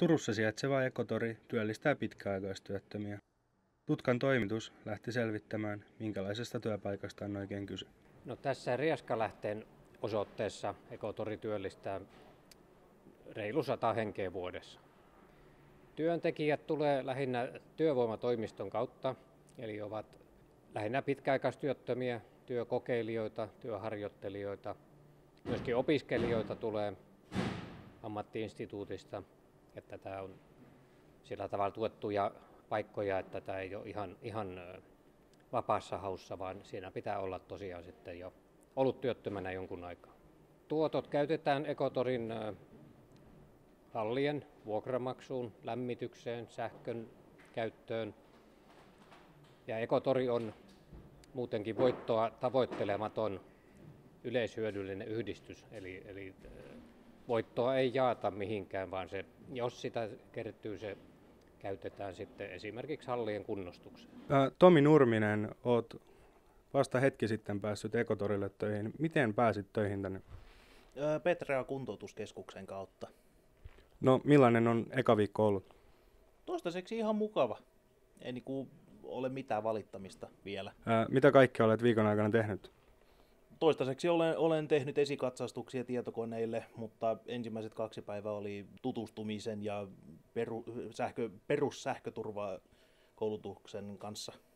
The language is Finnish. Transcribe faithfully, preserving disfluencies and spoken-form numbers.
Turussa sijaitseva Ekotori työllistää pitkäaikaistyöttömiä. Tutkan toimitus lähti selvittämään, minkälaisesta työpaikasta on oikein kyse. No, tässä Riaskalähteen osoitteessa Ekotori työllistää reilu sata henkeä vuodessa. Työntekijät tulee lähinnä työvoimatoimiston kautta, eli ovat lähinnä pitkäaikaistyöttömiä, työkokeilijoita, työharjoittelijoita. Myöskin opiskelijoita tulee ammattiinstituutista, että tämä on sillä tavalla tuettuja paikkoja, että tämä ei ole ihan, ihan vapaassa haussa, vaan siinä pitää olla tosiaan sitten jo ollut työttömänä jonkun aikaa. Tuotot käytetään Ekotorin hallien vuokramaksuun, lämmitykseen, sähkön käyttöön. Ja Ekotori on muutenkin voittoa tavoittelematon yleishyödyllinen yhdistys, eli, eli voittoa ei jaata mihinkään, vaan se, jos sitä kertyy, se käytetään sitten esimerkiksi hallien kunnostukseen. Tomi Nurminen, olet vasta hetki sitten päässyt Ekotorille töihin. Miten pääsit töihin tänne? Petrea kuntoutuskeskuksen kautta. No, millainen on eka viikko ollut? Toistaiseksi ihan mukava. Ei niinku ole mitään valittamista vielä. Ää, mitä kaikkea olet viikon aikana tehnyt? Toistaiseksi olen, olen tehnyt esikatsastuksia tietokoneille, mutta ensimmäiset kaksi päivää oli tutustumisen ja peru, sähkö, perussähköturvakoulutuksen kanssa.